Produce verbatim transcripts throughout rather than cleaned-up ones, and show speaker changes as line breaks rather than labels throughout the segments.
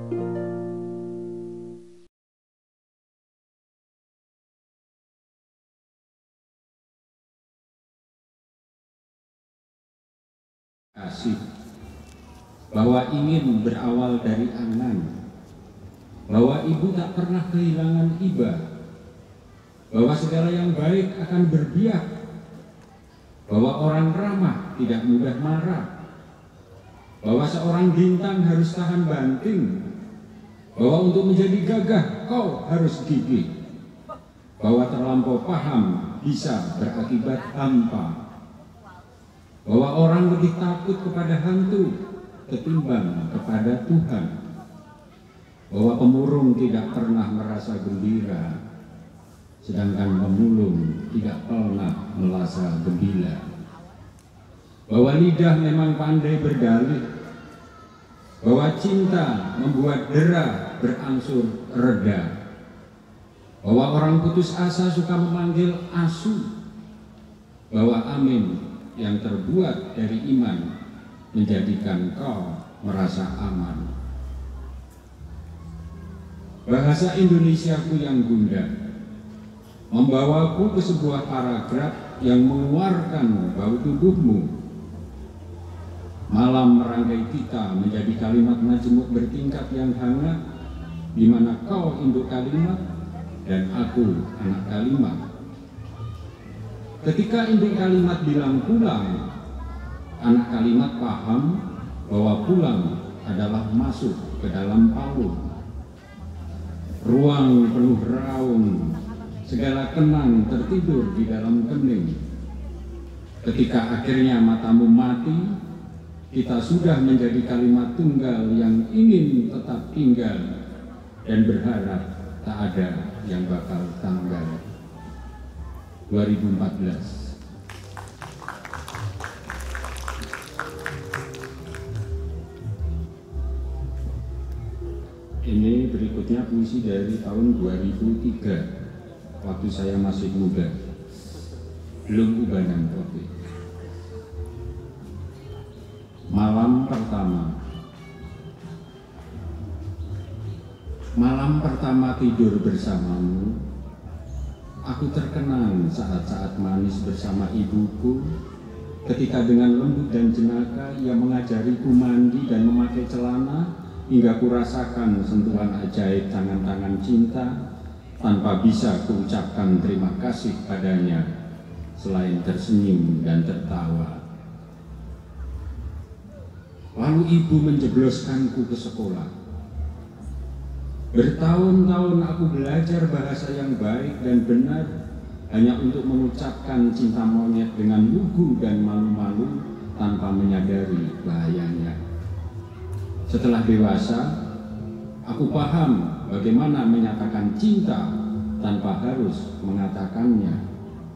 Kasih bahwa ingin berawal dari angan, bahwa ibu tak pernah kehilangan iba, bahwa segala yang baik akan berbiak, bahwa orang ramah tidak mudah marah, bahwa seorang bintang harus tahan banting, bahwa untuk menjadi gagah kau harus gigih, bahwa terlampau paham bisa berakibat hampa, bahwa orang lebih takut kepada hantu ketimbang kepada Tuhan, bahwa pemurung tidak pernah merasa gembira, sedangkan pemulung tidak pernah merasa gembira, bahwa lidah memang pandai berdalih, bahwa cinta membuat dera berangsur reda, bahwa orang putus asa suka memanggil asu, bahwa amin yang terbuat dari iman menjadikan kau merasa aman. Bahasa Indonesiaku yang gundah membawaku ke sebuah paragraf yang mengeluarkan bau tubuhmu. Malam merangkai kita menjadi kalimat majemuk bertingkat yang hangat, di mana kau induk kalimat dan aku anak kalimat. Ketika induk kalimat bilang pulang, anak kalimat paham bahwa pulang adalah masuk ke dalam palung. Ruang penuh raung, segala kenang tertidur di dalam kening. Ketika akhirnya matamu mati, kita sudah menjadi kalimat tunggal yang ingin tetap tinggal dan berharap tak ada yang bakal tanggal. dua ribu empat belas. Ini berikutnya puisi dari tahun dua ribu tiga, waktu saya masih muda, belum ubanan kopi. Malam pertama. Malam pertama tidur bersamamu, aku terkenang saat-saat manis bersama ibuku, ketika dengan lembut dan jenaka ia mengajariku mandi dan memakai celana, hingga kurasakan sentuhan ajaib tangan-tangan cinta, tanpa bisa kuucapkan terima kasih padanya, selain tersenyum dan tertawa. Lalu ibu menjebloskanku ke sekolah. Bertahun-tahun aku belajar bahasa yang baik dan benar hanya untuk mengucapkan cinta monyet dengan lugu dan malu-malu tanpa menyadari bahayanya. Setelah dewasa, aku paham bagaimana menyatakan cinta tanpa harus mengatakannya.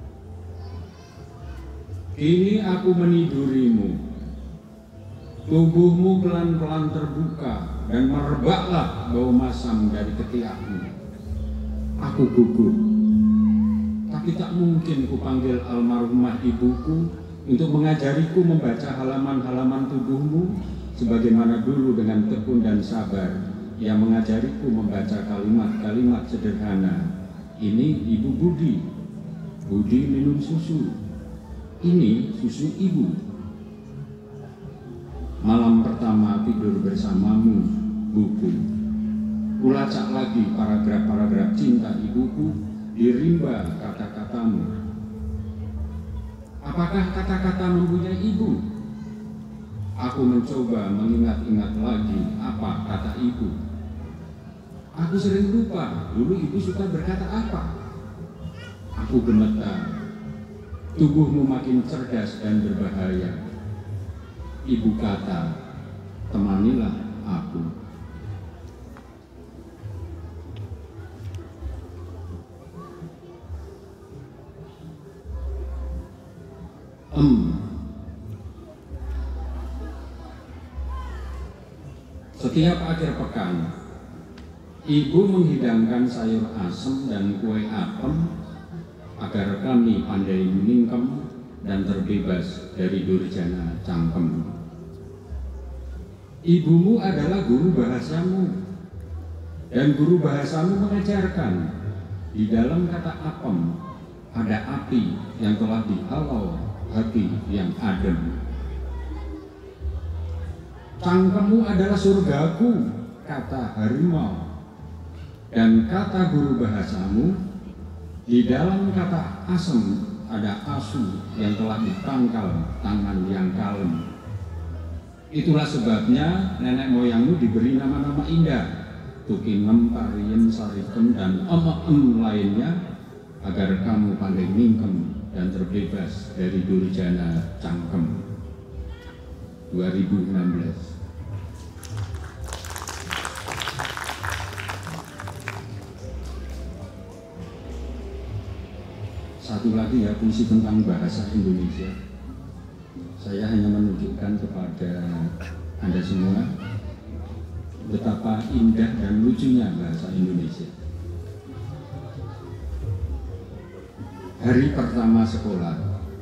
Kini aku menidurimu. Tubuhmu pelan-pelan terbuka dan merebaklah bau masam dari ketiakmu. Aku gugup, tapi tak mungkin kupanggil almarhumah ibuku untuk mengajariku membaca halaman-halaman tubuhmu sebagaimana dulu dengan tekun dan sabar ia mengajariku membaca kalimat-kalimat sederhana. Ini Ibu Budi, Budi minum susu, ini susu ibu. Malam pertama tidur bersamamu, buku. Kulacak lagi paragraf-paragraf cinta ibuku di rimba kata-katamu. Apakah kata-kata mempunyai ibu? Aku mencoba mengingat-ingat lagi apa kata ibu. Aku sering lupa dulu ibu suka berkata apa. Aku gemetar. Tubuhmu makin cerdas dan berbahaya. Ibu kata, temanilah aku. Em. Setiap akhir pekan, ibu menghidangkan sayur asem dan kue apem agar kami pandai meningkem dan terbebas dari durjana cangkem. Ibumu adalah guru bahasamu, Dan guru bahasamu mengajarkan di dalam kata apem ada api yang telah dihalau hati yang adem. Cangkemmu adalah surgaku, kata harimau. Dan kata guru bahasamu, di dalam kata asem ada asu yang telah ditangkal tangan yang kalem. Itulah sebabnya nenek moyangmu diberi nama-nama indah, Tukinem, Pariem, Sarikem, dan em-em lainnya, agar kamu pandai mingkem dan terbebas dari durjana cangkem. dua ribu enam belas. Satu lagi ya, puisi tentang bahasa Indonesia. Saya hanya menunjukkan kepada Anda semua betapa indah dan lucunya bahasa Indonesia. Hari pertama sekolah.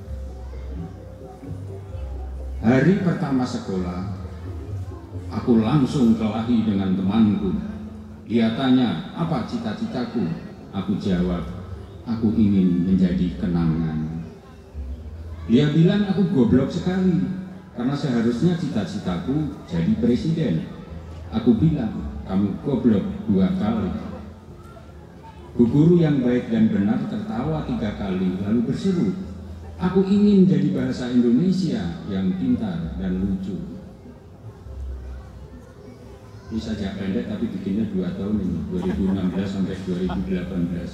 Hari pertama sekolah, aku langsung kelahi dengan temanku. Dia tanya, apa cita-citaku? Aku jawab, aku ingin menjadi kenangan. Dia bilang aku goblok sekali, karena seharusnya cita-citaku jadi presiden. Aku bilang, kamu goblok dua kali. Bu guru yang baik dan benar tertawa tiga kali, lalu berseru, aku ingin jadi bahasa Indonesia yang pintar dan lucu. Ini saja pendek tapi bikinnya dua tahun ini, dua ribu enam belas sampai dua ribu delapan belas.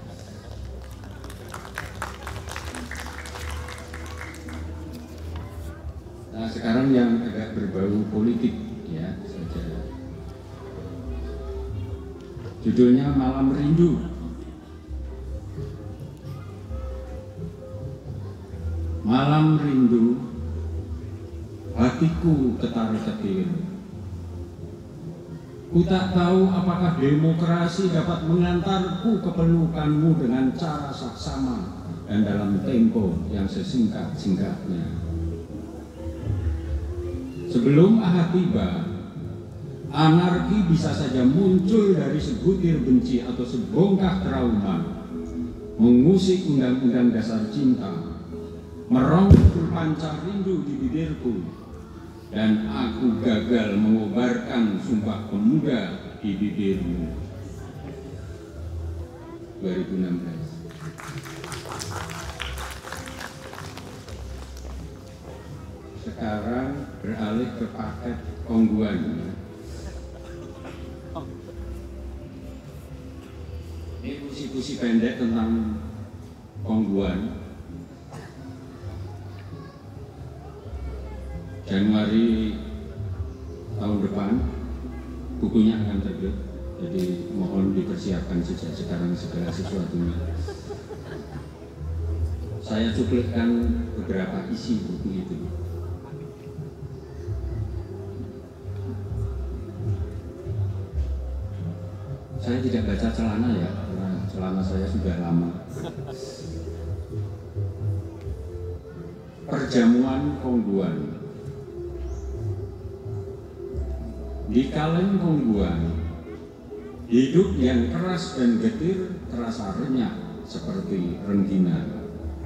Nah, sekarang yang agak berbau politik ya saja. Judulnya Malam Rindu. Malam rindu, hatiku ketar-ketir. Ku tak tahu apakah demokrasi dapat mengantarku ke pelukanmu dengan cara saksama dan dalam tempo yang sesingkat-singkatnya. Sebelum ahad tiba, anarki bisa saja muncul dari sebutir benci atau sebongkah trauma, mengusik undang-undang dasar cinta, merongkul pancar rindu di bibirku, dan aku gagal mengobarkan sumpah pemuda di bibirmu. dua ribu enam belas. Sekarang beralih ke paket Kongguan. Ini puisi-puisi pendek tentang Kongguan. Januari tahun depan bukunya akan terbit, jadi mohon dipersiapkan sejak sekarang segala sesuatunya. Saya cuplikan beberapa isi buku itu. Saya tidak baca celana ya, karena celana saya sudah lama. Perjamuan Kongguan. Di kaleng Kongguan, hidup yang keras dan getir terasa renyah seperti rengginang.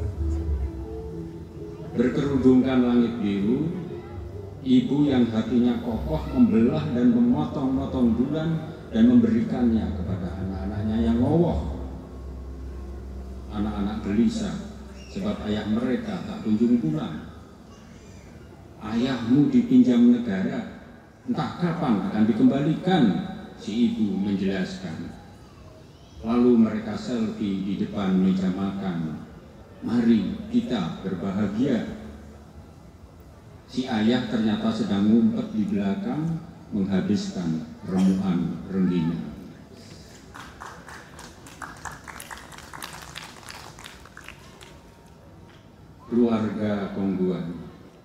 Berkerudungkan langit biru, ibu yang hatinya kokoh membelah dan memotong-motong bulan dan memberikannya kepada anak-anaknya yang ngowoh. Anak-anak gelisah sebab ayah mereka tak kunjung pulang. Ayahmu dipinjam negara, entah kapan akan dikembalikan, si ibu menjelaskan. Lalu mereka selfie di depan meja makan. Mari kita berbahagia. Si ayah ternyata sedang ngumpet di belakang, menghabiskan remuan rengginang. Keluarga Kongguan.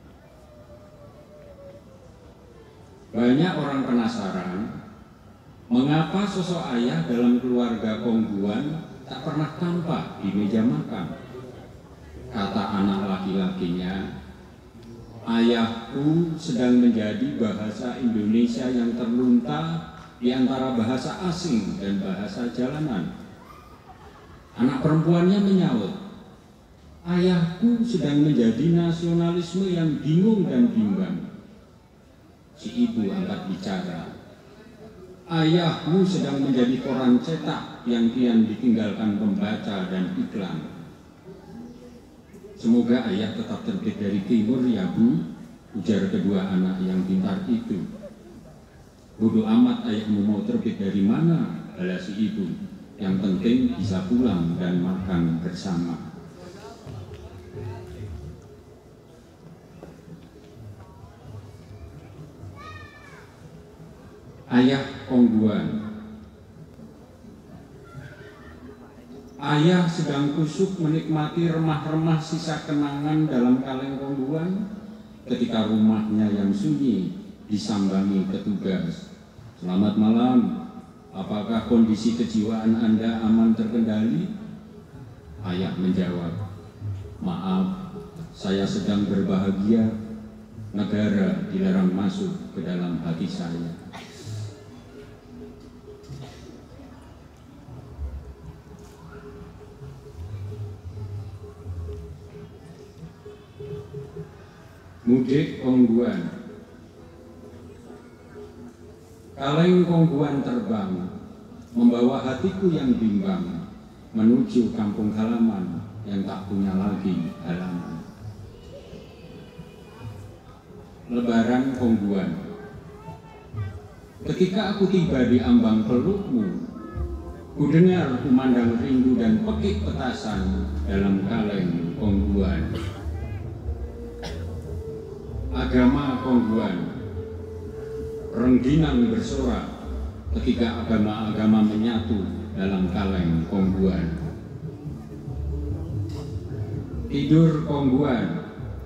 Banyak orang penasaran mengapa sosok ayah dalam keluarga Kongguan tak pernah tampak di meja makan. Kata anak laki-lakinya, ayahku sedang menjadi bahasa Indonesia yang terlunta di antara bahasa asing dan bahasa jalanan. Anak perempuannya menyaut, ayahku sedang menjadi nasionalisme yang bingung dan bimbang. Si ibu angkat bicara, ayahmu sedang menjadi koran cetak yang kian ditinggalkan pembaca dan iklan. Semoga ayah tetap terbit dari timur ya Bu, ujar kedua anak yang pintar itu. Bodoh amat ayahmu mau terbit dari mana, balas si ibu. Yang penting bisa pulang dan makan bersama. Ayah Kongguan. Ayah sedang kusuk menikmati remah-remah sisa kenangan dalam kaleng Kongguan ketika rumahnya yang sunyi disambangi petugas. Selamat malam. Apakah kondisi kejiwaan Anda aman terkendali? Ayah menjawab, maaf, saya sedang berbahagia. Negara dilarang masuk ke dalam hati saya. Mudik Kongguan. Kaleng Kongguan terbang, membawa hatiku yang bimbang menuju kampung halaman yang tak punya lagi halaman. Lebaran Kongguan. Ketika aku tiba di ambang pelukmu, ku dengar kumandang rindu dan pekik petasan dalam kaleng Kongguan. Agama Kongguan. Rengginang bersorak ketika agama-agama menyatu dalam kaleng Kongguan. Tidur Kongguan.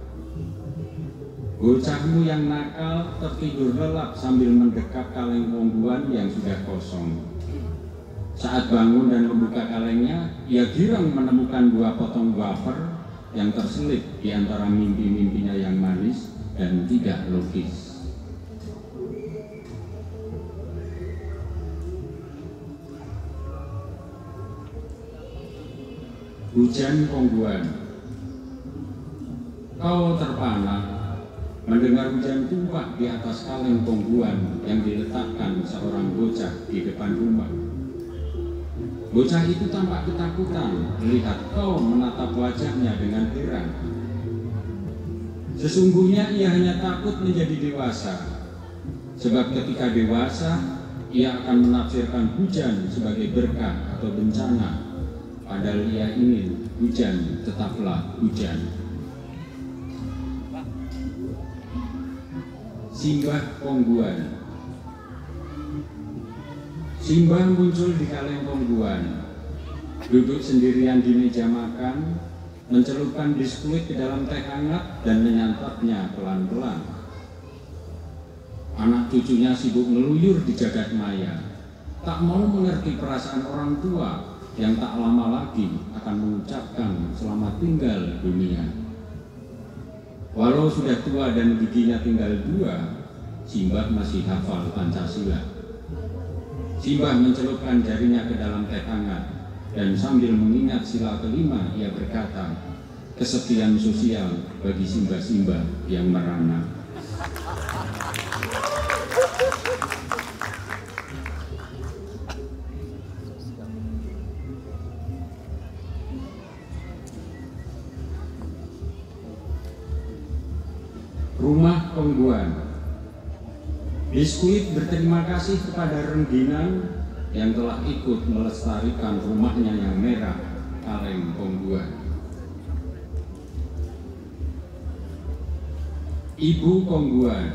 Bocahmu yang nakal tertidur lelap sambil mendekap kaleng Kongguan yang sudah kosong. Saat bangun dan membuka kalengnya, ia girang menemukan dua potong wafer yang terselip di antara mimpi-mimpinya yang manis dan tidak logis. Hujan Kongguan. Kau terpana mendengar hujan tumpah di atas kaleng Kongguan yang diletakkan seorang bocah di depan rumah. Bocah itu tampak ketakutan melihat kau menatap wajahnya dengan heran. Sesungguhnya ia hanya takut menjadi dewasa, sebab ketika dewasa ia akan menafsirkan hujan sebagai berkah atau bencana. Padahal ia ingin hujan tetaplah hujan. Simbah Kongguan. Simbah muncul di kaleng Kongguan, duduk sendirian di meja makan, mencelupkan biskuit ke dalam teh hangat dan menyantapnya pelan-pelan. Anak cucunya sibuk ngeluyur di jagat maya, tak mau mengerti perasaan orang tua yang tak lama lagi akan mengucapkan selamat tinggal dunia. Walau sudah tua dan giginya tinggal dua, Simbah masih hafal Pancasila. Simbah mencelupkan jarinya ke dalam teh hangat dan sambil mengingat sila kelima ia berkata, kesepian sosial bagi simbah-simbah yang merana. Rumah Kongguan. Biskuit berterima kasih kepada rengginang yang telah ikut melestarikan rumahnya yang merah, kaleng Kongguan. Ibu Kongguan.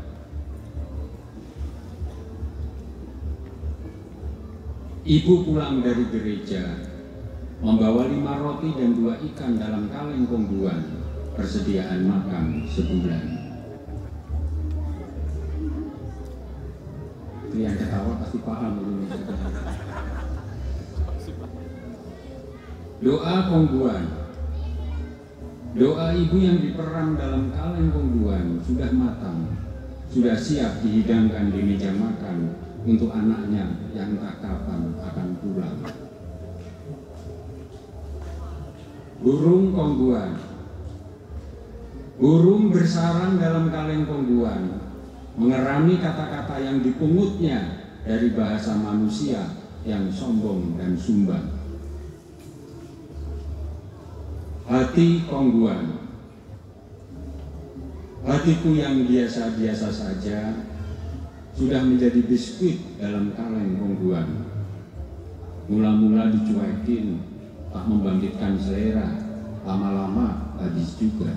Ibu pulang dari gereja, membawa lima roti dan dua ikan dalam kaleng Kongguan, persediaan makan sebulan. Ini yang ketawa pasti paham ini. Doa Kongguan. Doa ibu yang diperang dalam kaleng Kongguan sudah matang, sudah siap dihidangkan di meja makan untuk anaknya yang tak kapan akan pulang. Burung kongguan, burung bersarang dalam kaleng kongguan, mengerami kata-kata yang dipungutnya dari bahasa manusia yang sombong dan sumbang. Hati kongguan, hatiku yang biasa-biasa saja sudah menjadi biskuit dalam kaleng kongguan. Mula-mula dicuekin, tak membangkitkan selera, lama-lama habis juga.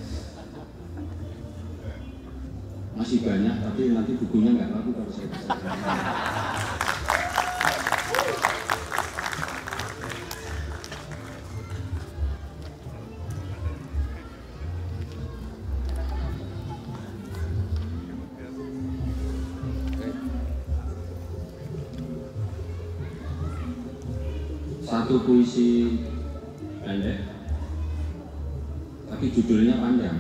Masih banyak, tapi nanti bukunya nggak laku kalau saya bisa. Satu puisi pendek, tapi judulnya panjang.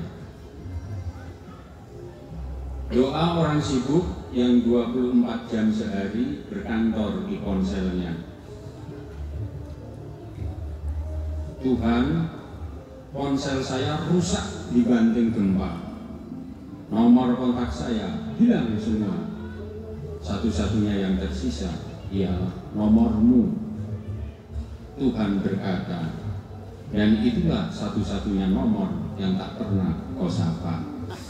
Doa orang sibuk yang dua puluh empat jam sehari berkantor di ponselnya. Tuhan, ponsel saya rusak dibanting gempa. Nomor kontak saya hilang semua. Satu-satunya yang tersisa ialah nomormu. Tuhan berkata, dan itulah satu-satunya nomor yang tak pernah kau sapa.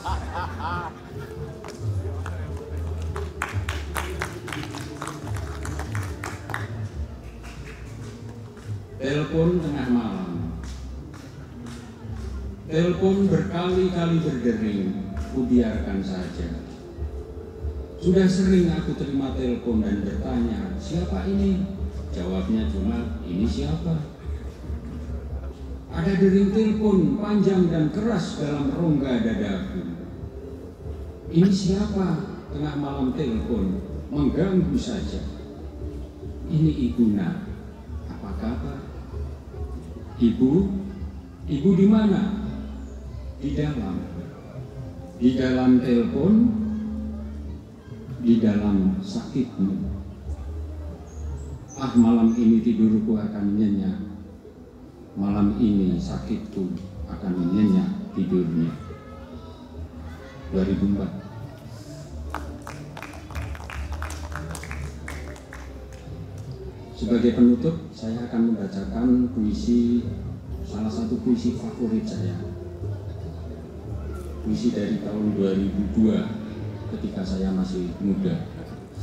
Telepon tengah malam. Telepon berkali-kali berdering, kubiarkan saja. Sudah sering aku terima telepon dan bertanya, siapa ini? Jawabnya cuma, ini siapa? Ada dering telepon panjang dan keras dalam rongga dadaku. Ini siapa? Tengah malam telepon, mengganggu saja. Ini Ibu Nak. Apa kabar? Ibu? Ibu di mana? Di dalam. Di dalam telepon, di dalam sakitmu. Ah, malam ini tidurku akan nyenyak. Malam ini sakitku akan nyenyak tidurnya. dua ribu empat. Sebagai penutup, saya akan membacakan puisi, salah satu puisi favorit saya. Puisi dari tahun dua ribu dua ketika saya masih muda.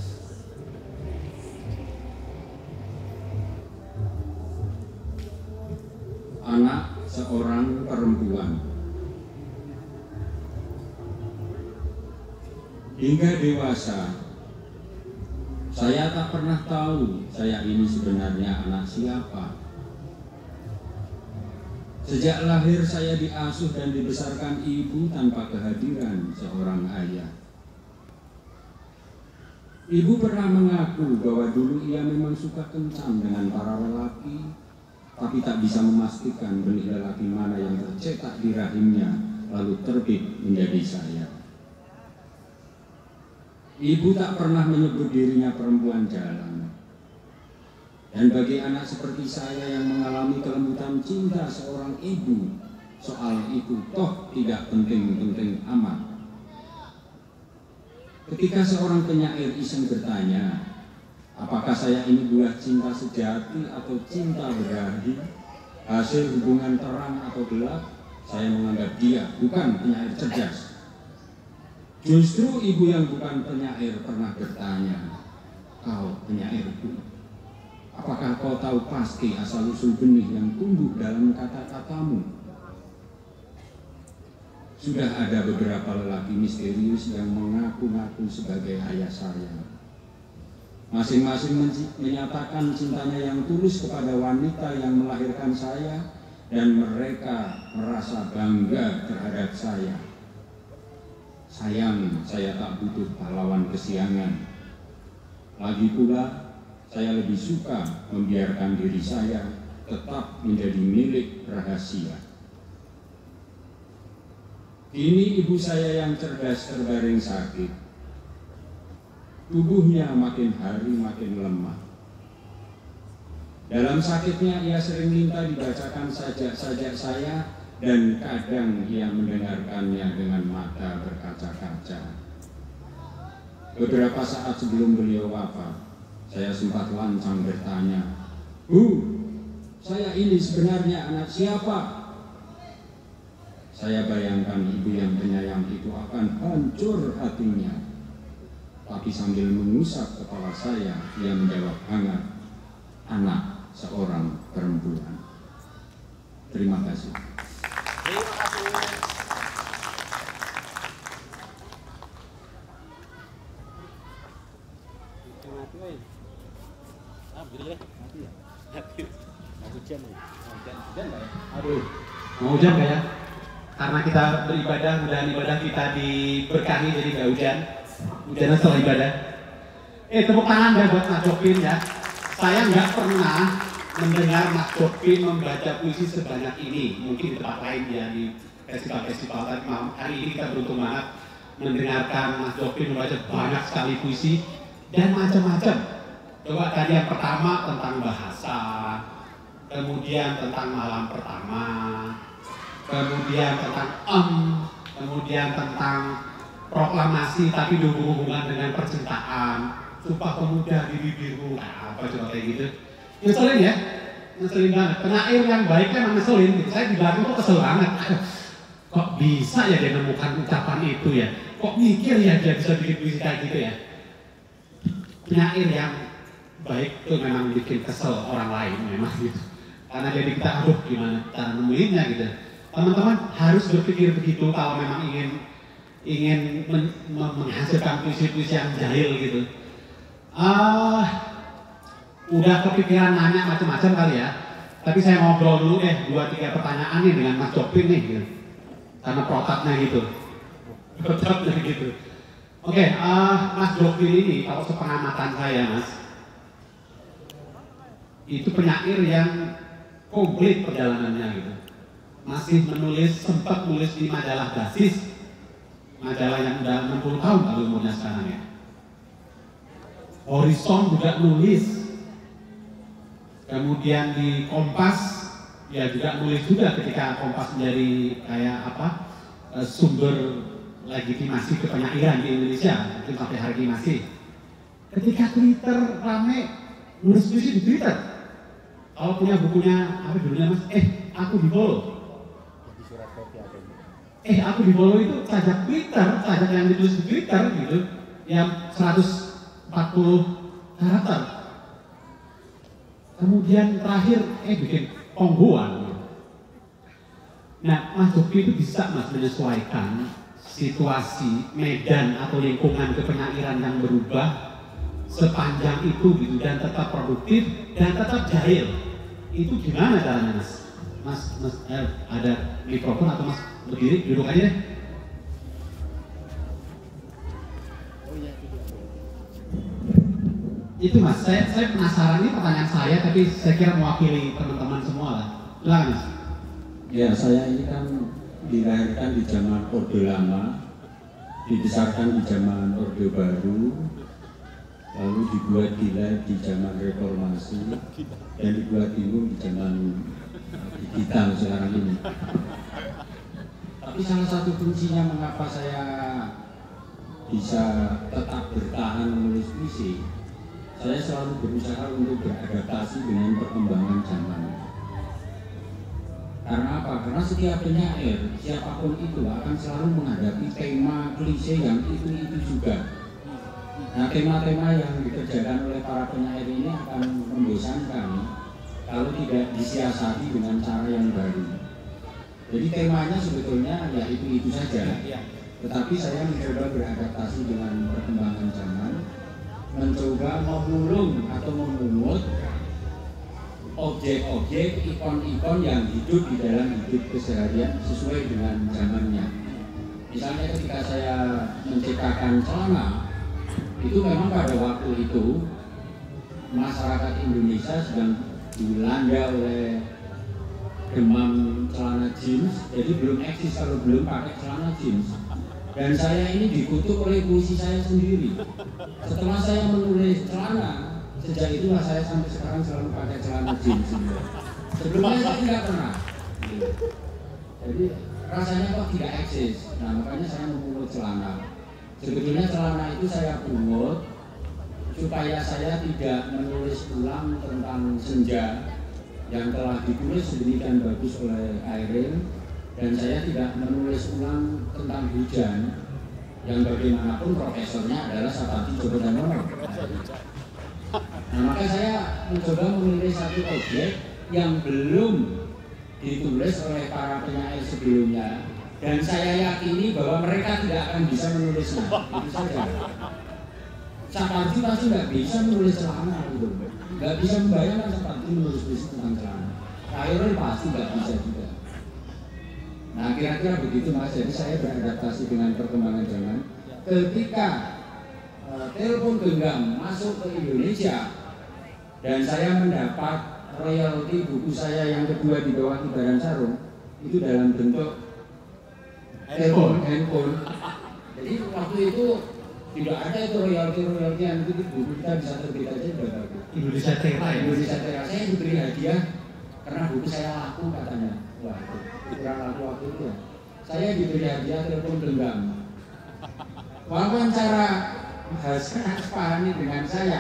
Anak seorang perempuan. Hingga dewasa, saya tak pernah tahu saya ini sebenarnya anak siapa. Sejak lahir saya diasuh dan dibesarkan ibu tanpa kehadiran seorang ayah. Ibu pernah mengaku bahwa dulu ia memang suka kencan dengan para lelaki, tapi tak bisa memastikan benih lelaki mana yang tercetak di rahimnya lalu terbit menjadi saya. Ibu tak pernah menyebut dirinya perempuan jalan. Dan bagi anak seperti saya yang mengalami kelembutan cinta seorang ibu, soal itu toh tidak penting-penting amat. Ketika seorang penyair iseng bertanya, apakah saya ini buah cinta sejati atau cinta berahi, hasil hubungan terang atau gelap, saya menganggap dia bukan penyair cerdas. Justru ibu yang bukan penyair pernah bertanya, kau penyairku, apakah kau tahu pasti asal-usul benih yang tumbuh dalam kata-katamu? Sudah ada beberapa lelaki misterius yang mengaku-ngaku sebagai ayah saya. Masing-masing menyatakan cintanya yang tulus kepada wanita yang melahirkan saya, dan mereka merasa bangga terhadap saya. Sayang, saya tak butuh pahlawan kesiangan. Lagi pula, saya lebih suka membiarkan diri saya tetap menjadi milik rahasia. Kini ibu saya yang cerdas terbaring sakit. tubuhnya makin hari makin lemah. Dalam sakitnya ia sering minta dibacakan sajak-sajak saya, dan kadang ia mendengarkannya dengan mata berkaca-kaca. Beberapa saat sebelum beliau wafat, saya sempat lancang bertanya, "Bu, saya ini sebenarnya anak siapa?" Saya bayangkan ibu yang penyayang itu akan hancur hatinya. Tapi sambil mengusap kepala saya, ia menjawab hangat, "Anak seorang perempuan." Terima kasih.
Terima kasih.
Aduh, mau hujan nggak ya? Karena kita beribadah, mudah ibadah kita diberkahi jadi nggak hujan. Hujan setelah ibadah. Eh, tepuk tangan ya buat Mas Jopin ya. Saya nggak pernah mendengar Mas Jopin membaca puisi sebanyak ini. Mungkin di tempat lain ya, di festival-festival. Tapi hari ini kita beruntung banget mendengarkan Mas Jopin membaca banyak sekali puisi dan macam-macam. Coba tadi yang pertama tentang bahasa, kemudian tentang malam pertama, kemudian tentang em, kemudian tentang proklamasi tapi berhubungan dengan percintaan, sumpah pemuda di bibirmu, nah, apa coba kayak gitu. Ngeselin ya, ngeselin banget. Penyair yang baik kan ngeselin gitu. Saya di belakang tuh kesel banget. Kok bisa ya dia menemukan ucapan itu ya? Kok mikir ya dia bisa bikin puisi kayak gitu ya? Penyair yang baik itu memang bikin kesel orang lain memang gitu. Karena jadi kita aduh gimana cara nemuinnya gitu. Teman-teman harus berpikir begitu kalau memang ingin ingin men, menghasilkan puisi-puisi yang jahil gitu. Uh, udah kepikiran nanya macam-macam kali ya. Tapi saya ngobrol dulu deh dua tiga pertanyaan nih dengan Mas Jopin nih gitu. Karena protapnya gitu. Protapnya gitu. Oke, okay, uh, Mas Jopin ini kalau sepengamatan saya Mas, itu penyair yang komplit perjalanannya gitu. Masih menulis, sempat nulis di majalah Basis, majalah yang udah enam puluh tahun lalu umurnya sekarang ya. Horizon juga nulis, kemudian di Kompas ya juga nulis juga ketika Kompas menjadi kayak apa sumber legitimasi kepenyairan di Indonesia, mungkin sampai hari ini masih. Ketika Twitter rame nulis puisi di Twitter, kalau punya bukunya apa judulnya Mas? Eh aku di follow. Eh aku di follow itu sajak Twitter, sajak yang ditulis di Twitter gitu, yang seratus empat puluh karakter. Kemudian terakhir eh bikin ponggoan. Gitu. Nah Mas Jopin itu bisa Mas menyesuaikan situasi, medan atau lingkungan kepenyairan yang berubah sepanjang itu gitu dan tetap produktif dan tetap jahil. Itu gimana caranya Mas? Mas, mas eh, ada mikrofon atau Mas berdiri, duduk aja deh. Itu Mas, saya, saya penasaran ini pertanyaan saya tapi saya kira mewakili teman-teman semua lah. Silakan Mas.
Ya, saya ini kan dilahirkan di zaman Orde Lama, dibesarkan di zaman Orde Baru, lalu dibuat gila di zaman Reformasi, dan dibuat bingung di zaman digital sekarang ini. Tapi salah satu kuncinya mengapa saya bisa tetap bertahan menulis puisi, saya selalu berusaha untuk beradaptasi dengan perkembangan zaman. Karena apa? Karena setiap penyair, siapapun itu akan selalu menghadapi tema klise yang itu-itu juga. Nah, tema-tema yang dikerjakan oleh para penyair ini akan membosankan kalau tidak disiasati dengan cara yang baru. Jadi temanya sebetulnya ya itu-itu saja. Tetapi saya mencoba beradaptasi dengan perkembangan zaman, mencoba memulung atau memungut objek-objek, ikon-ikon yang hidup di dalam hidup keseharian sesuai dengan zamannya. Misalnya ketika saya menciptakan celana, itu memang pada waktu itu masyarakat Indonesia sedang dilanda oleh demam celana jeans, jadi belum eksis kalau belum pakai celana jeans. Dan saya ini dikutuk oleh puisi saya sendiri. Setelah saya menulis celana, sejak itulah saya sampai sekarang selalu pakai celana jeans. Sebelumnya saya tidak pernah. Jadi rasanya kok tidak eksis. Nah makanya saya memungut celana. Sebetulnya celana itu saya pungut supaya saya tidak menulis ulang tentang senja yang telah ditulis sedemikian bagus oleh Airil, dan saya tidak menulis ulang tentang hujan yang bagaimanapun profesornya adalah Sapati Djoko Damono. Nah maka saya mencoba memilih satu objek yang belum ditulis oleh para penyair sebelumnya, dan saya yakini bahwa mereka tidak akan bisa menulisnya. Itu saja. Sapati pasti nggak bisa menulis celana gitu, nggak bisa membayangkan Sapati menulis puisi tentang celana. Airil pasti nggak bisa juga. Nah kira-kira begitu Mas, jadi saya beradaptasi dengan perkembangan zaman. Ketika uh, telepon genggam masuk ke Indonesia dan saya mendapat royalti buku saya yang kedua di bawah Ibaran Sarung, itu dalam bentuk telepon handphone. Jadi waktu itu tidak ada itu royalti-royalti yang itu, buku kita bisa terbit aja udah bagus.
Indonesia Tera ya?
Indonesia Tera, saya diberi hadiah karena buku saya laku katanya. Wah itu kurang laku waktu itu ya. Saya diberi hadiah telepon genggam. Wawancara Hasan Asfahani dengan saya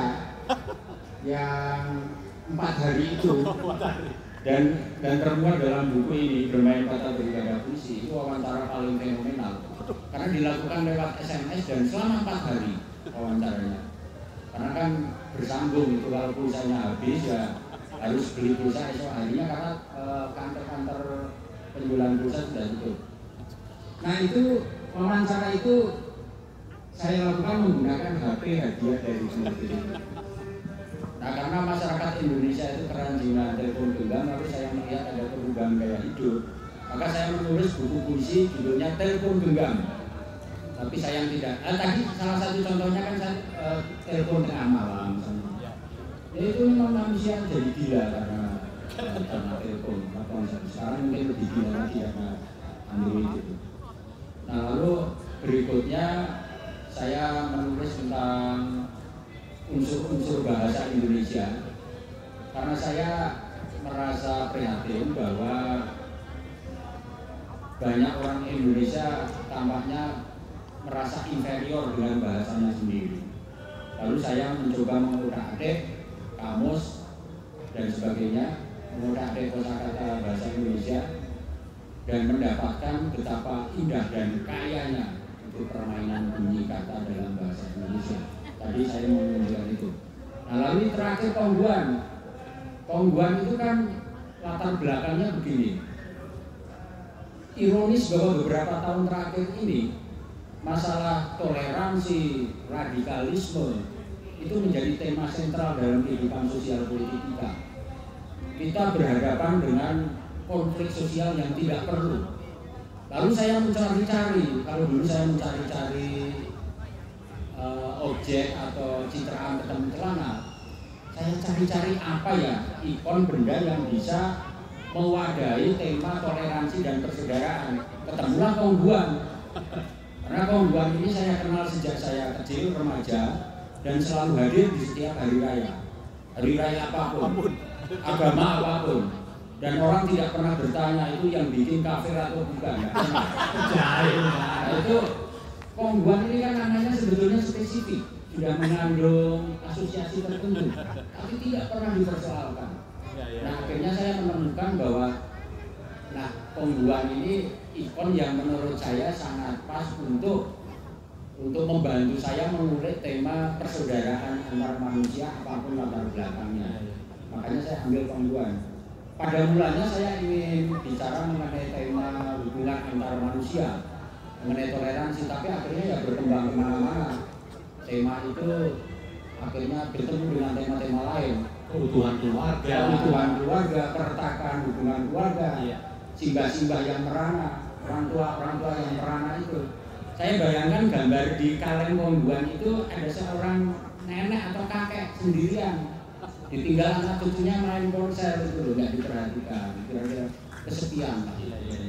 yang empat hari itu dan dan termuat dalam buku ini Bermain Kata Bergaya Puisi, itu wawancara paling fenomenal karena dilakukan lewat S M S dan selama empat hari wawancaranya, karena kan bersambung itu, kalau pulsanya habis ya harus beli pulsa esok harinya karena eh, kantor-kantor penjualan pulsa sudah tutup. Nah itu wawancara itu saya lakukan menggunakan H P hadiah dari sendiri. Nah karena masyarakat Indonesia itu kerajinan telepon genggam, lalu saya melihat ada perubahan gaya hidup, maka saya menulis buku puisi judulnya Telepon Genggam. Tapi sayang tidak. Nah, tadi salah satu contohnya kan saya uh, telepon tengah malam misalnya. Ya itu memang manusia jadi gila karena uh, karena telepon. Sekarang mungkin lebih gila lagi karena Android itu. Nah lalu berikutnya saya menulis tentang unsur-unsur bahasa Indonesia karena saya merasa prihatin bahwa banyak orang Indonesia tampaknya merasa inferior dengan bahasanya sendiri. Lalu saya mencoba mengutak-atik kamus dan sebagainya, mengutak-atik kosakata bahasa Indonesia, dan mendapatkan betapa indah dan kayanya itu permainan bunyi kata dalam bahasa Indonesia. Tadi saya mau menunjukkan itu. Nah lalu terakhir Kongguan. Kongguan itu kan latar belakangnya begini. Ironis bahwa beberapa tahun terakhir ini masalah toleransi, radikalisme itu menjadi tema sentral dalam kehidupan sosial politik kita. Kita berhadapan dengan konflik sosial yang tidak perlu. Lalu saya mencari-cari, kalau dulu saya mencari-cari uh, objek atau citraan ketemu celana, saya cari-cari apa ya ikon benda yang bisa mewadahi tema toleransi dan persaudaraan. Ketemulah Kongguan. Karena Kongguan ini saya kenal sejak saya kecil, remaja, dan selalu hadir di setiap hari raya. Hari raya apapun, agama apapun. Dan orang tidak pernah bertanya itu yang bikin kafir atau bukan. Nah, itu Kongguan ini kan namanya sebetulnya spesifik, sudah mengandung asosiasi tertentu, tapi tidak pernah dipersoalkan. Nah akhirnya saya menemukan bahwa nah Kongguan ini ikon yang menurut saya sangat pas untuk untuk membantu saya mengulik tema persaudaraan antar manusia apapun latar belakangnya. Makanya saya ambil Kongguan. Pada mulanya saya ingin bicara mengenai tema hubungan antar manusia, mengenai toleransi, tapi akhirnya ya berkembang kemana-mana. Tema itu akhirnya bertemu dengan tema-tema lain.
Keutuhan keluarga,
keutuhan keluarga, keretakan hubungan keluarga, simbah-simbah yang merana, orang tua orang tua yang merana itu. Saya bayangkan gambar di kaleng Kongguan itu ada seorang nenek atau kakek sendirian, ditinggal anak cucunya main ponsel itu loh, nggak diperhatikan, kira-kira kesepian lah.
Iya, iya, iya.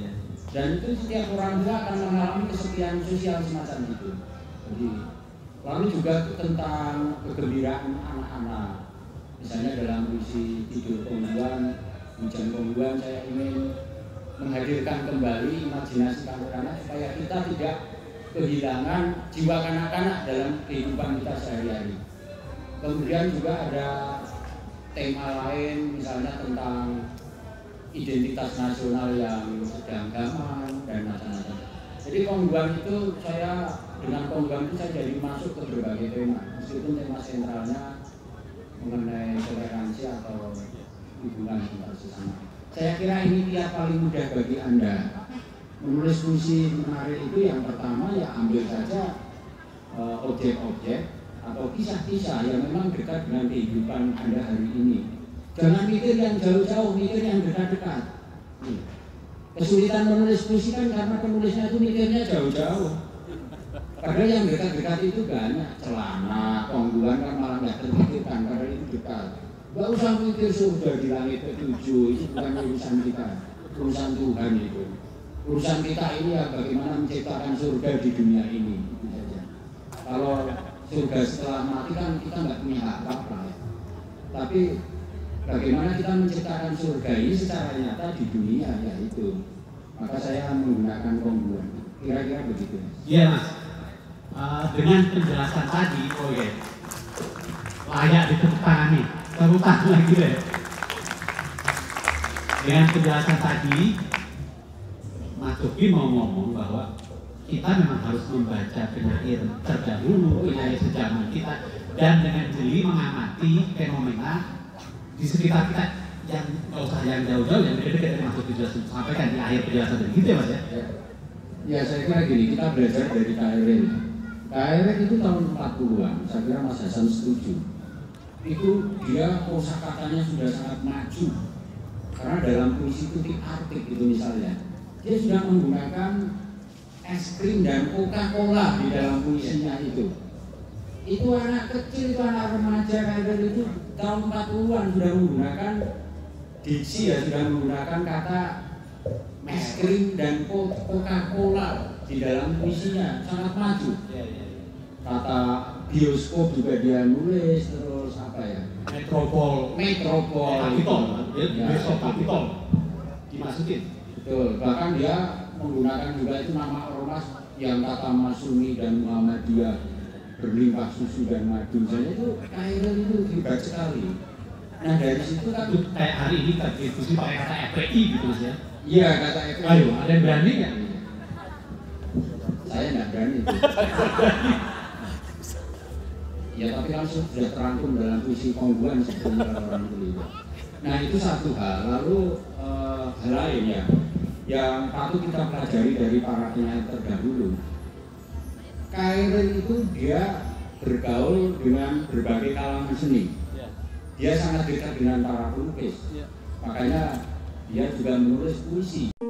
Dan itu setiap orang tua akan mengalami kesepian sosial semacam itu. Jadi, lalu juga tentang kegembiraan anak-anak. Misalnya dalam puisi Tidur Kongguan, Hujan Kongguan, saya ingin menghadirkan kembali imajinasi kanak-kanak supaya kita tidak kehilangan jiwa kanak-kanak dalam kehidupan kita sehari-hari. Kemudian juga ada tema lain, misalnya tentang identitas nasional yang sedang gaman dan macam-macam. Jadi Kongguan itu saya dengan Kongguan itu saya jadi masuk ke berbagai tema, meskipun tema sentralnya mengenai toleransi atau hubungan antar sesama. Saya kira ini tiap paling mudah bagi Anda. Menulis puisi menarik itu yang pertama ya ambil saja objek-objek uh, atau kisah-kisah yang memang dekat dengan kehidupan Anda hari ini. Jangan mikir yang jauh-jauh, mikir yang dekat-dekat. Kesulitan menulis puisi kan karena penulisnya itu mikirnya jauh-jauh. Padahal yang dekat-dekat itu banyak, celana, Kongguan kan malah nggak terpikirkan karena itu dekat. Nggak usah mikir surga di langit ketujuh, itu bukan urusan kita, urusan Tuhan itu. Urusan kita ini ya bagaimana menciptakan surga di dunia ini, itu saja. Kalau surga setelah mati kan kita nggak punya hak apa-apa ya. Tapi bagaimana kita menciptakan surga ini secara nyata di dunia, ya itu. Maka saya menggunakan Kongguan. Kira-kira begitu.
Iya Mas. Uh, dengan penjelasan tadi, oh ya, layak ditepuk tangan nih, tepuk tangan lagi deh. Dengan penjelasan tadi, Mas Coki mau ngomong bahwa kita memang harus membaca penyair terdahulu, penyair sejaman kita, dan dengan jeli mengamati fenomena di sekitar kita yang nggak usah yang jauh-jauh, yang dekat-dekat yang Mas Coki sudah sampaikan di akhir penjelasan tadi, gitu ya Mas ya?
Ya saya kira gini, kita belajar dari K R N. K R N itu tahun empat puluhan, saya kira Mas Hasan setuju. Itu dia kosakatanya sudah sangat maju. Karena dalam puisi itu artik itu misalnya, dia sudah menggunakan es krim dan Coca-Cola di dalam puisinya itu. Itu anak kecil, itu anak remaja K R N itu tahun empat puluhan sudah menggunakan diksi ya, sudah menggunakan kata es krim dan Coca-Cola di dalam puisinya, sangat maju. Kata bioskop juga dia nulis, terus apa ya?
Metropol,
Metropol,
Capitol, ya,
ya,
bioskop Capitol dimasukin.
Betul, bahkan dia menggunakan juga itu nama ormas yang kata Masumi dan Muhammadiyah berlimpah susu dan madu. Saya itu K R N itu hebat sekali. Nah dari situ kan
Itu kayak hari ini kita diskusi pakai kata F P I gitu Mas ya.
iya kata F P I.
Ayo, ada yang berani nggak?
Saya nggak berani. Ya tapi kan sudah terangkum dalam puisi Kongguan seperti orang itu. Nah itu satu hal. Lalu uh, hal lain ya, yang patut kita pelajari dari para penyair terdahulu. K R N itu dia bergaul dengan berbagai kalangan seni. Dia sangat dekat dengan para pelukis. Makanya dia juga menulis puisi.